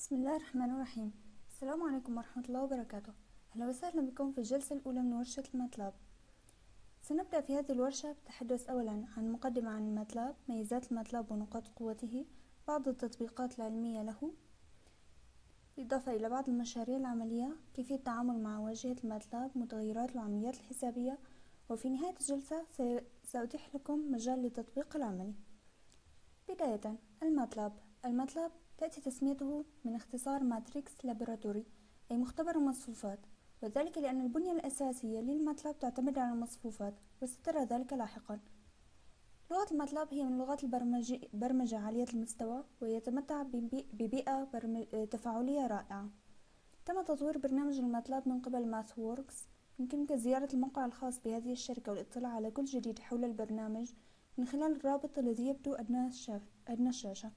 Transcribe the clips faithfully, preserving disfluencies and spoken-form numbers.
بسم الله الرحمن الرحيم. السلام عليكم ورحمة الله وبركاته. أهلا وسهلا بكم في الجلسة الأولى من ورشة الماتلاب. سنبدأ في هذه الورشة بالتحدث أولا عن مقدمة عن الماتلاب، ميزات الماتلاب ونقاط قوته، بعض التطبيقات العلمية له، بالإضافة إلى بعض المشاريع العملية، كيفية التعامل مع واجهة الماتلاب، متغيرات العمليات الحسابية، وفي نهاية الجلسة سأتيح لكم مجال للتطبيق العملي. بداية، الماتلاب الماتلاب تأتي تسميته من اختصار ماتريكس لابراتوري، أي مختبر المصفوفات، وذلك لأن البنية الأساسية للماتلاب تعتمد على المصفوفات، وسترى ذلك لاحقا. لغة الماتلاب هي من لغات البرمجة عالية المستوى، ويتمتع ببيئة تفاعلية رائعة. تم تطوير برنامج الماتلاب من قبل ماث ووركس. يمكنك زيارة الموقع الخاص بهذه الشركة والاطلاع على كل جديد حول البرنامج من خلال الرابط الذي يبدو أدنى الشاشة.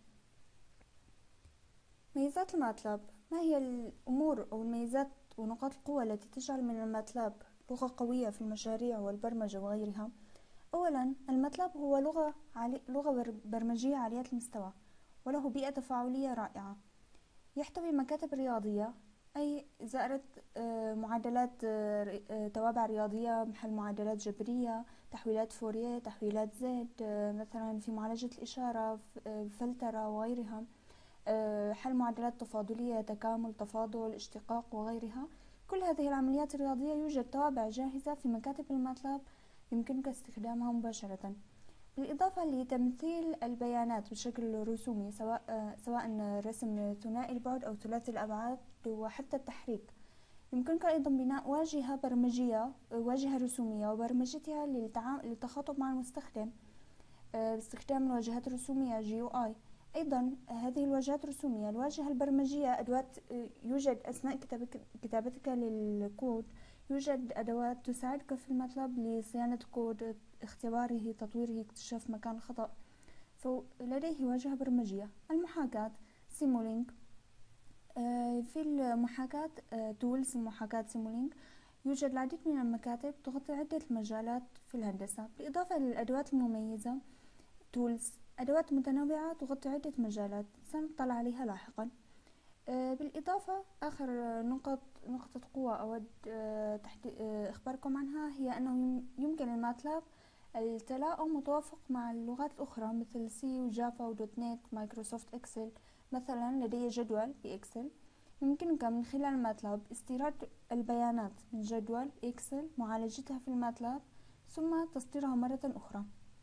ميزات الماتلاب: ما هي الأمور أو الميزات ونقاط القوة التي تجعل من الماتلاب لغة قوية في المشاريع والبرمجة وغيرها؟ أولا، الماتلاب هو لغة, عالي... لغة برمجية عالية المستوى، وله بيئة تفاعلية رائعة. يحتوي مكاتب رياضية، أي إذا أردت معادلات توابع رياضية محل معادلات جبرية، تحويلات فوريه، تحويلات زد، مثلا في معالجة الإشارة، فلترة وغيرها، حل معادلات تفاضلية، تكامل، تفاضل، اشتقاق وغيرها. كل هذه العمليات الرياضية يوجد توابع جاهزة في مكاتب الماتلاب يمكنك استخدامها مباشرة، بالإضافة لتمثيل البيانات بشكل رسومي، سواء سواء رسم ثنائي البعد أو ثلاثي الأبعاد، وحتى التحريك. يمكنك أيضا بناء واجهة برمجية واجهة رسومية وبرمجتها للتخاطب مع المستخدم باستخدام الواجهات الرسومية جي يو آي. أيضا هذه الواجهات الرسومية، الواجهة البرمجية، أدوات يوجد أثناء كتابتك للكود يوجد أدوات تساعدك في الماتلاب لصيانة كود، اختباره، تطويره، اكتشاف مكان الخطأ. فلديه واجهة برمجية. المحاكاة سيمولينك. في المحاكاة تولز المحاكاة سيمولينك يوجد العديد من المكاتب تغطي عدة مجالات في الهندسة، بالإضافة للأدوات المميزة تولز، أدوات متنوعة تغطي عدة مجالات سنطلع عليها لاحقا. بالإضافة، آخر نقط نقطة قوة أود إخباركم عنها هي أنه يمكن الماتلاب التلاؤم متوافق مع اللغات الأخرى مثل سي وجافا ودوت نت، مايكروسوفت إكسل. مثلا لدي جدول بإكسل، يمكنك من خلال الماتلاب استيراد البيانات من جدول إكسل، معالجتها في الماتلاب، ثم تسطيرها مرة أخرى.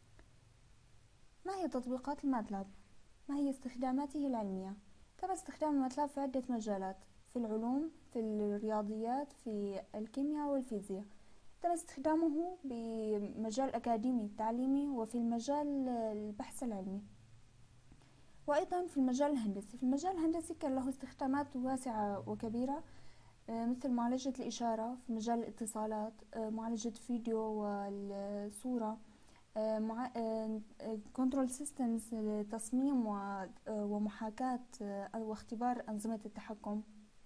ما هي تطبيقات الماتلاب؟ ما هي استخداماته العلمية؟ تم استخدام الماتلاب في عدة مجالات، في العلوم، في الرياضيات، في الكيمياء والفيزياء. تم استخدامه بمجال أكاديمي تعليمي، وفي المجال البحث العلمي، وأيضا في المجال الهندسي. في المجال الهندسي كان له استخدامات واسعة وكبيرة، مثل معالجة الإشارة، في مجال الاتصالات، معالجة فيديو والصورة، كنترول سيستمز لتصميم ومحاكاة واختبار أنظمة التحكم.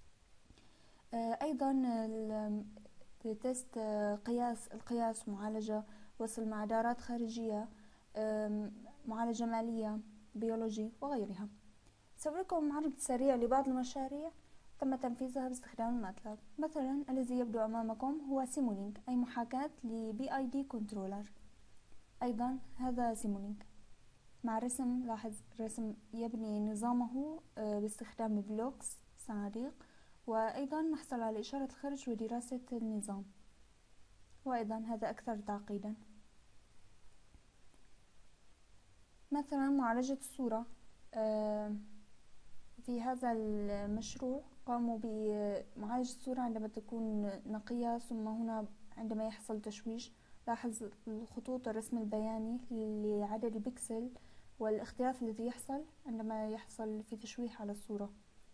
أيضا تيست قياس القياس، معالجة وصل مع دارات خارجية، معالجة مالية، بيولوجي وغيرها. سأوريكم معرض سريع لبعض المشاريع تم تنفيذها باستخدام الماتلاب. مثلا الذي يبدو أمامكم هو سيمولينك، أي محاكاة لبي آي دي كنترولر. أيضا هذا سيمولينك مع رسم، لاحظ رسم يبني نظامه باستخدام بلوكس، صناديق، وأيضا نحصل على إشارة الخرج ودراسة النظام. وأيضا هذا أكثر تعقيدا. مثلا معالجة الصورة، في هذا المشروع قاموا بمعالجة الصورة عندما تكون نقية، ثم هنا عندما يحصل تشويش. لاحظ الخطوط الرسم البياني لعدد البكسل والاختلاف الذي يحصل عندما يحصل في تشويح على الصورة.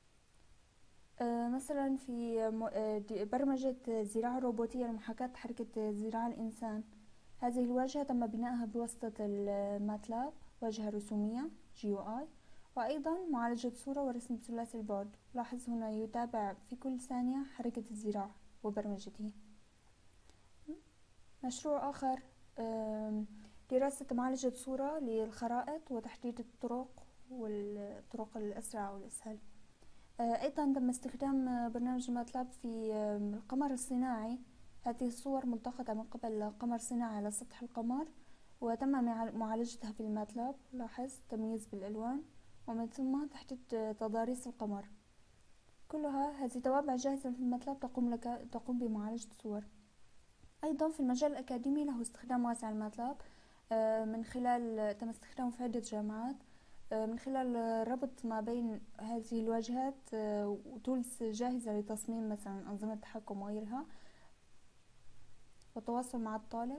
مثلا في برمجة الزراعة الروبوتية لمحاكاة حركة زراعة الإنسان، هذه الواجهة تم بنائها بواسطة الماتلاب، واجهة رسومية جي يو آي، وأيضا معالجة صورة ورسم ثلاثي البعد. لاحظ هنا يتابع في كل ثانية حركة الزراع وبرمجته. مشروع آخر دراسة معالجة صورة للخرائط وتحديد الطرق والطرق الأسرع والأسهل. أيضا تم استخدام برنامج ماتلاب في القمر الصناعي. هذه الصور ملتقطة من قبل قمر صناعي على سطح القمر، وتم معالجتها في الماتلاب. لاحظ تمييز بالألوان، ومن ثم تحديد تضاريس القمر. كلها هذه توابع جاهزة في الماتلاب تقوم لك تقوم بمعالجة الصور. أيضا في المجال الأكاديمي له استخدام واسع الماتلاب، من خلال تم استخدامه في عدة جامعات، من خلال ربط ما بين هذه الواجهات وتولز جاهزة لتصميم مثلا أنظمة تحكم وغيرها، والتواصل مع الطالب.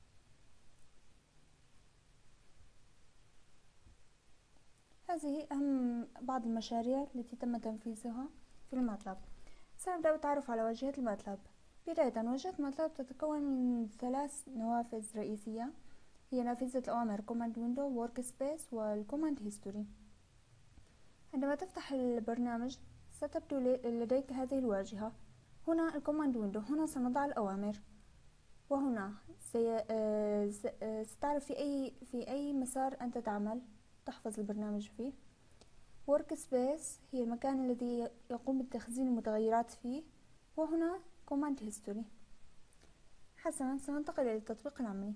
هذه أهم بعض المشاريع التي تم تنفيذها في الماتلاب. سنبدأ بالتعرف على واجهة الماتلاب. بداية، واجهة الماتلاب تتكون من ثلاث نوافذ رئيسية، هي نافذة الأوامر Command Window, Workspace والCommand History. عندما تفتح البرنامج ستبدو لديك هذه الواجهة. هنا الCommand Window، هنا سنضع الأوامر، وهنا سي... ستعرف في أي في أي مسار أنت تعمل، تحفظ البرنامج فيه. Workspace هي المكان الذي يقوم بتخزين المتغيرات فيه، وهنا Command History. حسنا، سننتقل إلى التطبيق العملي.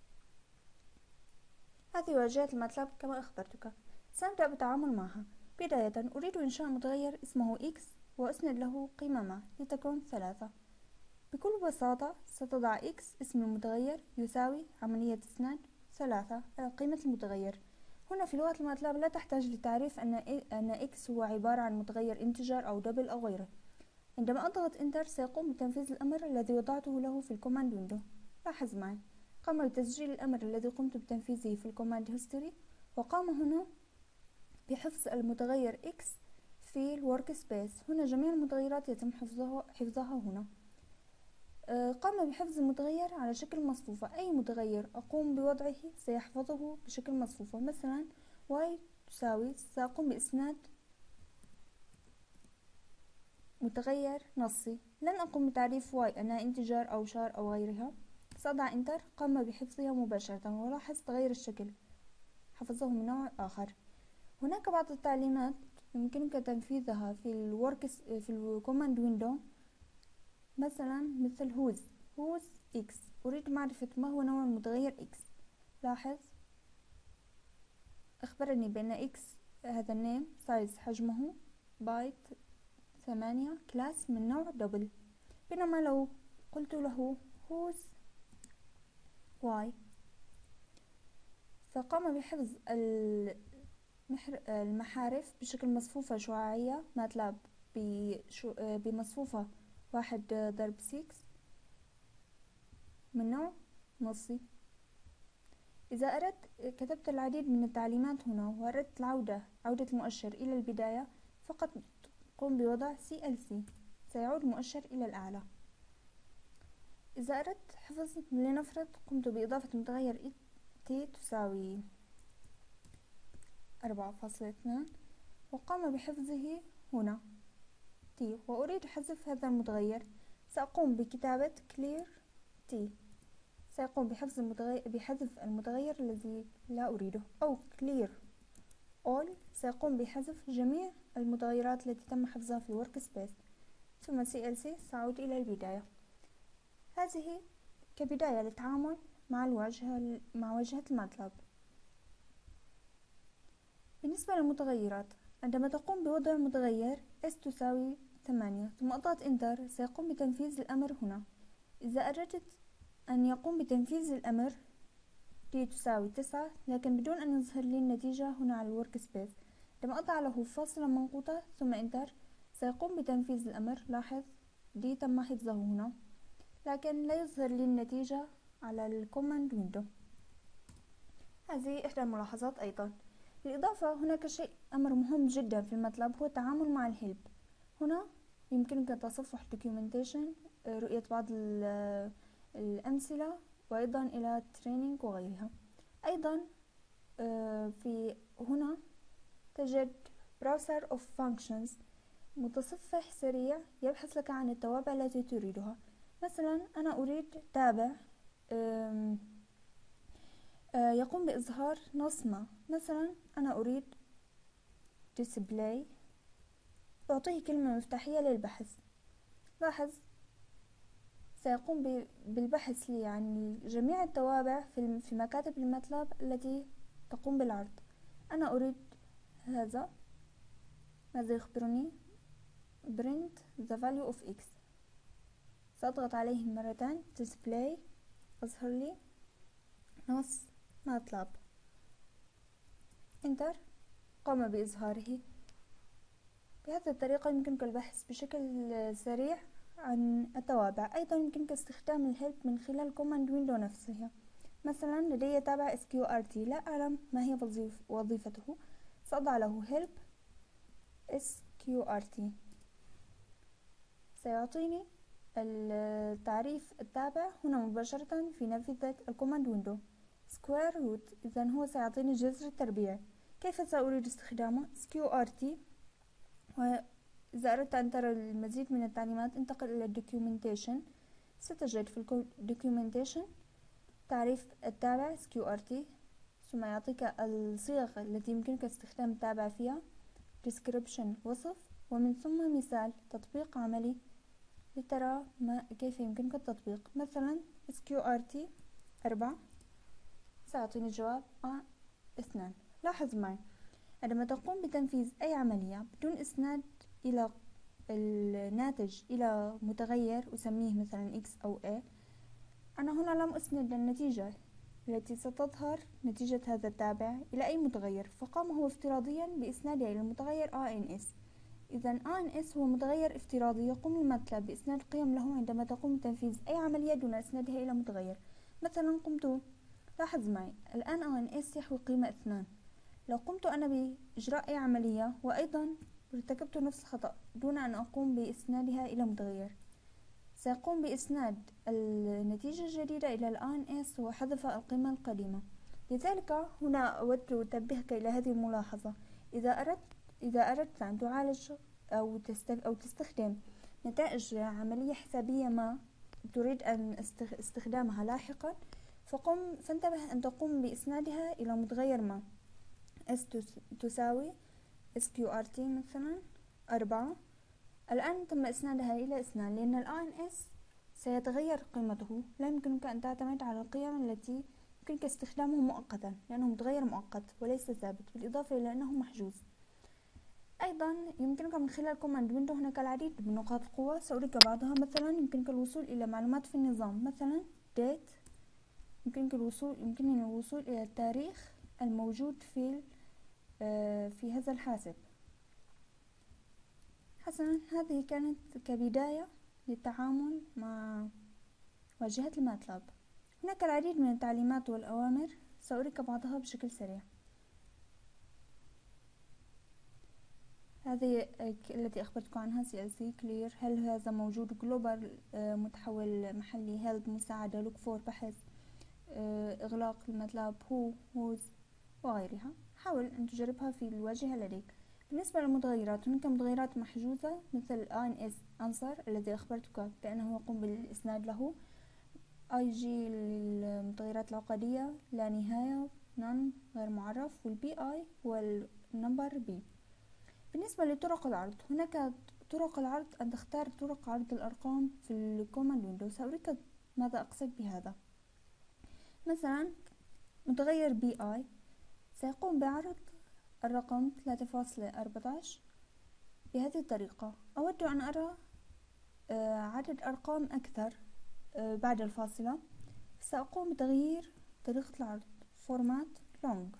هذه واجهة الماتلاب كما أخبرتك. سنبدأ بالتعامل معها. بداية، أريد إنشاء متغير اسمه x وأسند له قيمة ما لتكون ثلاثة. بكل بساطة ستضع x اسم المتغير يساوي عملية اسناد ثلاثة على قيمة المتغير. هنا في لغة الماتلاب لا تحتاج للتعريف أن أن x هو عبارة عن متغير انتجر أو دبل أو غيره. عندما أضغط انتر سيقوم بتنفيذ الأمر الذي وضعته له في الكوماند ويندو. لاحظ معي، قام بتسجيل الأمر الذي قمت بتنفيذه في الكوماند هيستوري، وقام هنا بحفظ المتغير x في الورك سبيس. هنا جميع المتغيرات يتم حفظها حفظها هنا. قام بحفظ المتغير على شكل مصفوفة. أي متغير أقوم بوضعه سيحفظه بشكل مصفوفة. مثلا y تساوي، سأقوم بإسناد متغير نصي، لن أقوم بتعريف y أنها انتجر أو شار أو غيرها. سأضع انتر، قام بحفظها مباشرة، ولاحظ تغير الشكل، حفظه من نوع آخر. هناك بعض التعليمات يمكنك تنفيذها في الورك في الكوماند ويندو، مثلا مثل whose whose x. أريد معرفة ما هو نوع المتغير x. لاحظ أخبرني بأن x هذا النيم سايز حجمه بايت ثمانية، كلاس من نوع دبل. بينما لو قلت له whose y فقام بحفظ المحارف بشكل مصفوفة شعاعية، ماتلاب بمصفوفة واحد ضرب ستة من نوع نصي. إذا أردت كتبت العديد من التعليمات هنا وأردت العودة عودة المؤشر إلى البداية، فقط قم بوضع سي إل سي، سيعود المؤشر إلى الأعلى. إذا أردت حفظ، لنفرض قمت بإضافة متغير t تساوي أربعة فاصلة اثنان، وقام بحفظه هنا t، وأريد حذف هذا المتغير، سأقوم بكتابة clear t، سيقوم بحفظ المتغير بحذف المتغير الذي لا أريده، أو clear all، سيقوم بحذف جميع المتغيرات التي تم حفظها في الورك سبيس. ثم سي إل سي سأعود إلى البداية. هذه كبداية للتعامل مع الواجهة مع واجهة الماتلاب. بالنسبة للمتغيرات، عندما تقوم بوضع متغير s تساوي ثمانية ثم أضغط انتر، سيقوم بتنفيذ الأمر هنا. إذا أردت أن يقوم بتنفيذ الأمر t تساوي تسعة، لكن بدون أن يظهر لي النتيجة هنا على الورك سبيس، عندما أضع له فاصلة منقوطة ثم انتر سيقوم بتنفيذ الأمر. لاحظ d تم حفظه هنا، لكن لا يظهر لي النتيجة على الكوماند ويندو. هذه إحدى الملاحظات. أيضا بالإضافة، هناك شيء أمر مهم جدا في الماتلاب هو التعامل مع الهيلب. هنا يمكنك تصفح دوكيومنتيشن، رؤية بعض الأمثلة، وأيضا إلى تريننج وغيرها. أيضا في هنا تجد براوسر اوف فانكشنز، متصفح سريع يبحث لك عن التوابع التي تريدها. مثلا أنا أريد تابع يقوم بإظهار نص ما، مثلا أنا أريد display أعطيه كلمة مفتاحية للبحث. لاحظ سيقوم بالبحث لي عن جميع التوابع في مكاتب الماتلاب التي تقوم بالعرض. أنا أريد هذا، ماذا يخبرني؟ print the value of x. سأضغط عليه مرتين display، أظهر لي نص ماتلاب، انتر، قام بإظهاره. بهذه الطريقة يمكنك البحث بشكل سريع عن التوابع. أيضا يمكنك استخدام الهيلب من خلال كوماند ويندو نفسها. مثلا لدي تابع إس كيو آر تي، لا أعلم ما هي وظيفته، سأضع له هيلب إس كيو آر تي، سيعطيني التعريف التابع هنا مباشرة في نافذة الكوماند ويندو. سكوير روت، إذا هو سيعطيني جذر التربيع. كيف سأريد استخدامه؟ إس كيو آر تي، وإذا أردت أن ترى المزيد من التعليمات انتقل إلى الدوكيومنتيشن. ستجد في الدوكيومنتيشن تعريف التابع إس كيو آر تي، ثم يعطيك الصيغ التي يمكنك استخدام التابع فيها، description وصف، ومن ثم مثال تطبيق عملي لترى ما كيف يمكنك التطبيق. مثلا إس كيو آر تي أربعة سيعطيني الجواب آه اثنان. لاحظ معي عندما تقوم بتنفيذ أي عملية بدون إسناد إلى الناتج إلى متغير أسميه مثلا x أو a، أنا هنا لم أسند النتيجة التي ستظهر نتيجة هذا التابع إلى أي متغير، فقام هو افتراضيا بإسنادها إلى المتغير ans. إذا ans هو متغير افتراضي يقوم الماتلاب بإسناد القيم له عندما تقوم بتنفيذ أي عملية دون إسنادها إلى متغير. مثلا قمت، لاحظ معي الآن ans يحوي قيمة اثنان، لو قمت أنا بإجراء أي عملية وأيضا ارتكبت نفس الخطأ دون أن أقوم بإسنادها إلى متغير، سيقوم بإسناد النتيجة الجديدة إلى الآن اس وحذف القيمة القديمة. لذلك هنا أود أنبهك إلى هذه الملاحظة. إذا أردت إذا أردت أن تعالج أو أو تستخدم نتائج عملية حسابية ما تريد أن استخدامها لاحقا، فقم فانتبه أن تقوم بإسنادها إلى متغير ما. s تساوي إس كيو آر تي مثلا أربعة. الآن تم إسنادها إلى اثنان لأن الآن اس سيتغير قيمته، لا يمكنك أن تعتمد على القيم التي يمكنك استخدامه مؤقتا لأنه متغير مؤقت وليس ثابت، بالإضافة إلى أنه محجوز. أيضا يمكنك من خلال كوماند ويندو هناك العديد من نقاط القوة سأريك بعضها. مثلا يمكنك الوصول إلى معلومات في النظام، مثلا date، يمكنك الوصول يمكنني الوصول إلى التاريخ الموجود في في هذا الحاسب. حسنا، هذه كانت كبداية للتعامل مع واجهة الماتلاب. هناك العديد من التعليمات والأوامر سأريك بعضها بشكل سريع. هذه التي أخبرتك عنها سي ال سي clear، هل هذا موجود، global متحول محلي، help مساعدة، look for بحث، إغلاق الماتلاب، who whose وغيرها. حاول أن تجربها في الواجهة لديك. بالنسبة للمتغيرات هناك متغيرات محجوزة مثل ans answer الذي أخبرتك بأنه يقوم بالإسناد له، ig للمتغيرات العقدية، لا نهاية none غير معرف، والبي اي والنمبر بي. بالنسبة لطرق العرض هناك طرق العرض أن تختار طرق عرض الأرقام في الكوماند ويندو. سأريك ماذا أقصد بهذا. مثلا متغير بي اي سيقوم بعرض الرقم ثلاثة فاصلة أربعة عشر بهذه الطريقة. أود أن أرى عدد أرقام أكثر بعد الفاصلة، سأقوم بتغيير طريقة العرض format long،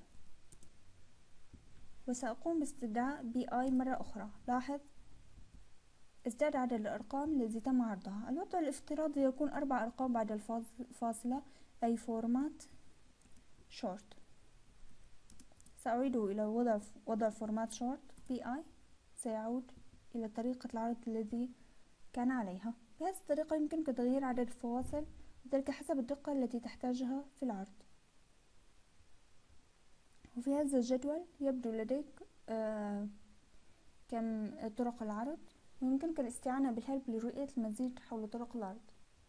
وسأقوم باستدعاء بي آي مرة أخرى. لاحظ ازداد عدد الأرقام التي تم عرضها. الوضع الافتراضي يكون أربع أرقام بعد الفاصلة أي format short. سأعيده إلى وضع وضع format short. بي آي سيعود إلى طريقة العرض الذي كان عليها. بهذه الطريقة يمكنك تغيير عدد الفواصل وذلك حسب الدقة التي تحتاجها في العرض. وفي هذا الجدول يبدو لديك آه كم طرق العرض، ويمكنك الاستعانة بالهلب لرؤية المزيد حول طرق العرض.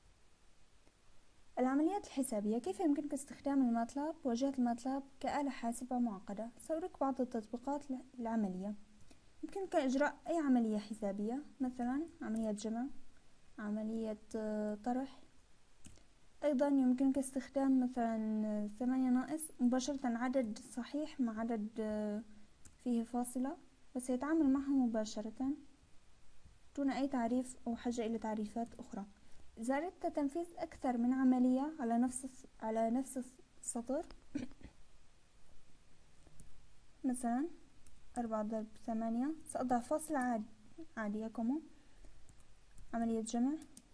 العمليات الحسابية، كيف يمكنك استخدام الماتلاب واجهة الماتلاب كآلة حاسبة معقدة؟ سأريك بعض التطبيقات العملية. يمكنك إجراء أي عملية حسابية، مثلا عملية جمع، عملية طرح. أيضا يمكنك استخدام مثلا ثمانية ناقص مباشرة عدد صحيح مع عدد فيه فاصلة، وسيتعامل معها مباشرة دون أي تعريف أو حاجة إلى تعريفات أخرى. إذا أردت تنفيذ أكثر من عملية على نفس على نفس السطر، مثلا أربعة ضرب ثمانية، سأضع فاصلة عاد عادية كما عملية جمع،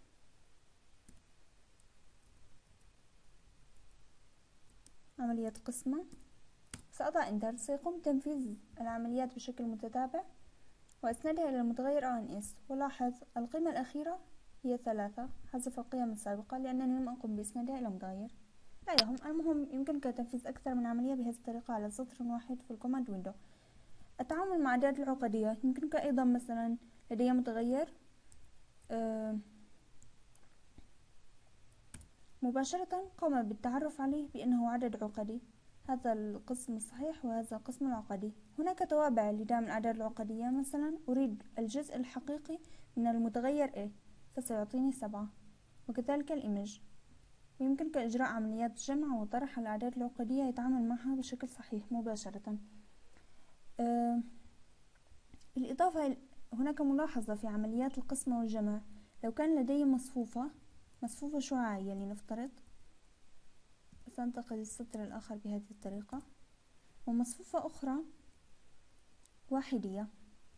عملية قسمة، سأضع انتر. سيقوم تنفيذ العمليات بشكل متتابع وأسندها إلى المتغير أو إن إس. ولاحظ القيمة الأخيرة هي ثلاثة حذف القيم السابقة لأنني لم أقم بإسنادها إلى متغير. لا يهم، المهم يمكنك تنفيذ أكثر من عملية بهذه الطريقة على سطر واحد في الكوماند ويندو. التعامل مع أعداد العقدية، يمكنك أيضا مثلا لدي متغير آه مباشرة قام بالتعرف عليه بأنه عدد عقدي، هذا القسم الصحيح وهذا القسم العقدي. هناك توابع لدعم الأعداد العقدية، مثلا أريد الجزء الحقيقي من المتغير A فسيعطيني سبعة، وكذلك الإيمج. ويمكنك إجراء عمليات جمع وطرح الأعداد العقدية يتعامل معها بشكل صحيح مباشرة. أه بالإضافة هناك ملاحظة في عمليات القسم والجمع، لو كان لدي مصفوفة مصفوفة شعاعية لنفترض، سأنتقل للسطر الآخر بهذه الطريقة، ومصفوفة أخرى واحدية.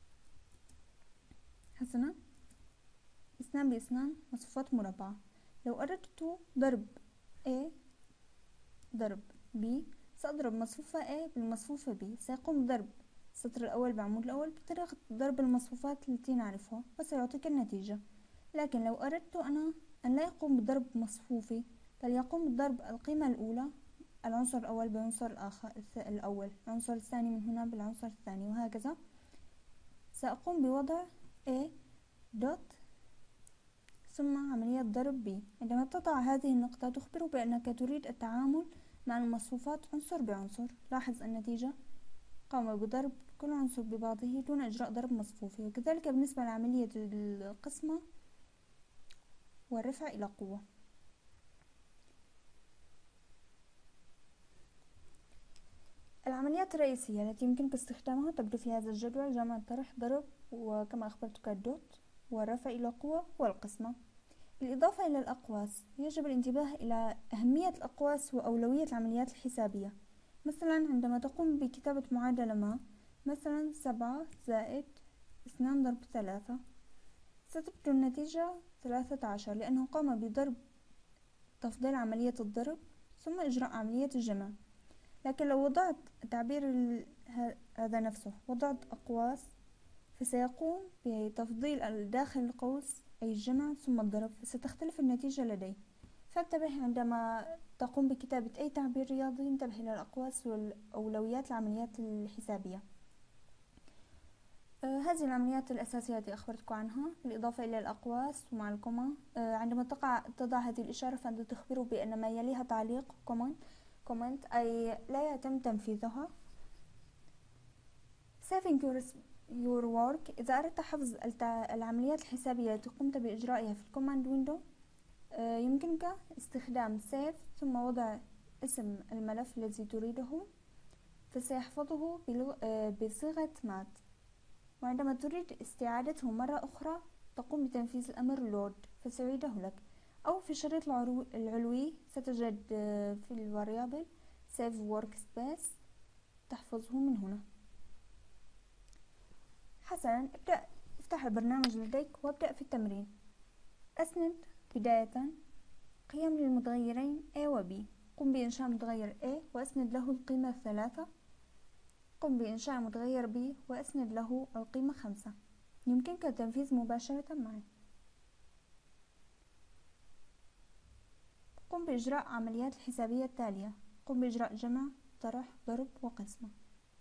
حسنا، اثنان باثنان مصفوفات مربعة. لو أردت ضرب A ضرب B، سأضرب مصفوفة A بالمصفوفة B، سيقوم ضرب السطر الأول بعمود الأول بطريقة ضرب المصفوفات التي نعرفها وسيعطيك النتيجة. لكن لو أردت أنا أن لا يقوم بضرب مصفوفي، بل يقوم بضرب القيمة الأولى، العنصر الأول بالعنصر الآخر الأول، العنصر الثاني من هنا بالعنصر الثاني، وهكذا، سأقوم بوضع A دوت ثم عملية ضرب B. عندما تضع هذه النقطة تخبر بأنك تريد التعامل مع المصفوفات عنصر بعنصر. لاحظ النتيجة، قام بضرب كل عنصر ببعضه دون إجراء ضرب مصفوفي. وكذلك بالنسبة لعملية القسمة والرفع إلى قوة. العمليات الرئيسية التي يمكنك استخدامها تبدو في هذا الجدول: جمع، طرح، ضرب، وكما أخبرتك الدوت، والرفع إلى قوة، والقسمة. بالإضافة إلى الأقواس، يجب الانتباه إلى أهمية الأقواس وأولوية العمليات الحسابية. مثلا عندما تقوم بكتابة معادلة ما، مثلا سبعة زائد اثنان ضرب ثلاثة، ستبدو النتيجة ثلاثة عشر لأنه قام بضرب تفضيل عملية الضرب ثم إجراء عملية الجمع. لكن لو وضعت تعبير هذا نفسه، وضعت أقواس، فسيقوم بتفضيل داخل القوس أي الجمع ثم الضرب، فستختلف النتيجة لدي. فانتبه عندما تقوم بكتابة أي تعبير رياضي، انتبه إلى الأقواس والأولويات العمليات الحسابية. آه هذه العمليات الأساسية التي أخبرتكم عنها، بالإضافة إلى الأقواس ومع الكوما. آه عندما تقع تضع هذه الإشارة فأنت تخبره بأن ما يليها تعليق كومنت كومنت أي لا يتم تنفيذها. saving your, your work، إذا أردت حفظ العمليات الحسابية التي قمت بإجرائها في الكوماند ويندو، آه يمكنك استخدام save ثم وضع اسم الملف الذي تريده، فسيحفظه آه بصيغة مات. وعندما تريد استعادته مرة أخرى تقوم بتنفيذ الأمر load فسيعيده لك. أو في الشريط العلوي ستجد في الفاريابل save workspace تحفظه من هنا. حسنا، ابدأ افتح البرنامج لديك وابدأ في التمرين. أسند بداية قيم للمتغيرين A و B. قم بإنشاء متغير A وأسند له القيمة ثلاثة. قم بإنشاء متغير B وأسند له القيمة خمسة. يمكنك التنفيذ مباشرة معه. قم بإجراء عمليات الحسابية التالية: قم بإجراء جمع، طرح، ضرب، وقسمة.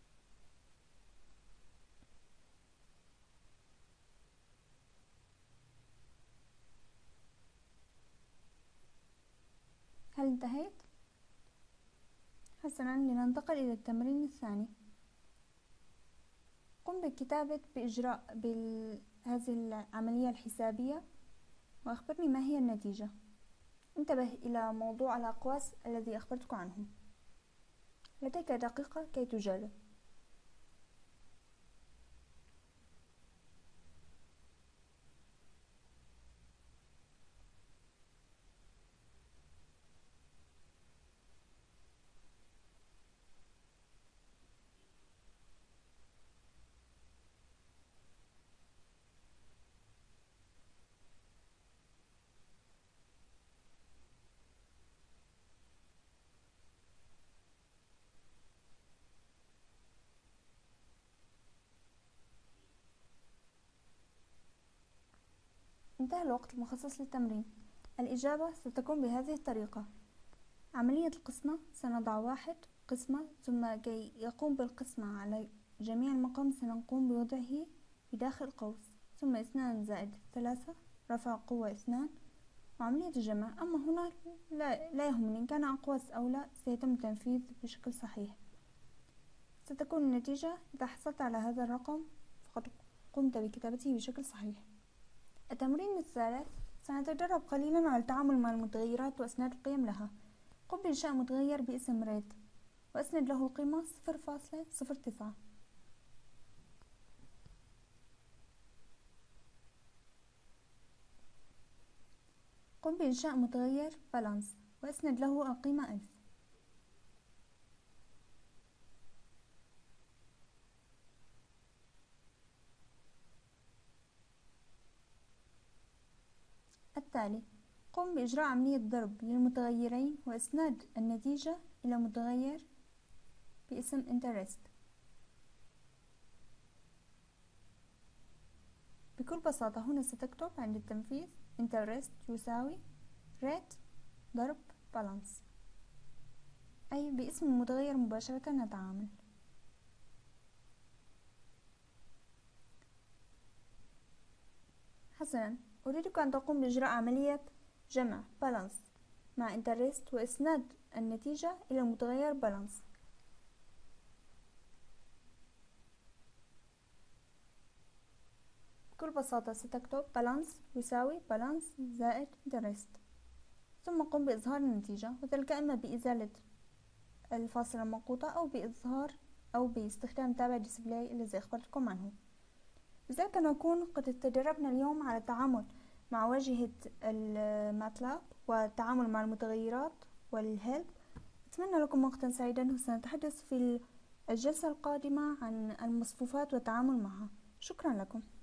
هل انتهيت؟ حسنا، لننتقل إلى التمرين الثاني. قم بكتابة بإجراء بهذه العملية الحسابية وأخبرني ما هي النتيجة. انتبه إلى موضوع الأقواس الذي أخبرتك عنه. لديك دقيقة كي تجرب. انتهى الوقت المخصص للتمرين. الإجابة ستكون بهذه الطريقة: عملية القسمة سنضع واحد قسمة، ثم كي يقوم بالقسمة على جميع المقام سنقوم بوضعه بداخل قوس، ثم اثنان زائد ثلاثة رفع قوة اثنان، وعملية الجمع. أما هنا لا, لا يهمني إن كان أقواس أو لا، سيتم التنفيذ بشكل صحيح. ستكون النتيجة إذا حصلت على هذا الرقم فقد قمت بكتابته بشكل صحيح. التمرين الثالث سنتدرب قليلا على التعامل مع المتغيرات وإسناد القيم لها. قم بإنشاء متغير باسم ريد وأسند له القيمة صفر فاصلة صفر تسعة. قم بإنشاء متغير بالانس وأسند له القيمة ألف. التالي قم بإجراء عملية ضرب للمتغيرين وإسناد النتيجة إلى متغير باسم interest. بكل بساطة هنا ستكتب عند التنفيذ interest يساوي rate ضرب balance، أي باسم المتغير مباشرة نتعامل. حسنا، أريدك أن تقوم بإجراء عملية جمع balance مع interest وإسناد النتيجة إلى المتغير balance. بكل بساطة ستكتب balance يساوي balance زائد interest، ثم قم بإظهار النتيجة، وذلك إما بإزالة الفاصلة المنقوطة أو بإظهار أو باستخدام تابع ديسبلاي الذي أخبرتكم عنه. بذلك نكون قد تدربنا اليوم على التعامل مع واجهة الماتلاب والتعامل مع المتغيرات والهيلب. أتمنى لكم وقتا سعيدا، وسنتحدث في الجلسة القادمة عن المصفوفات والتعامل معها. شكرا لكم.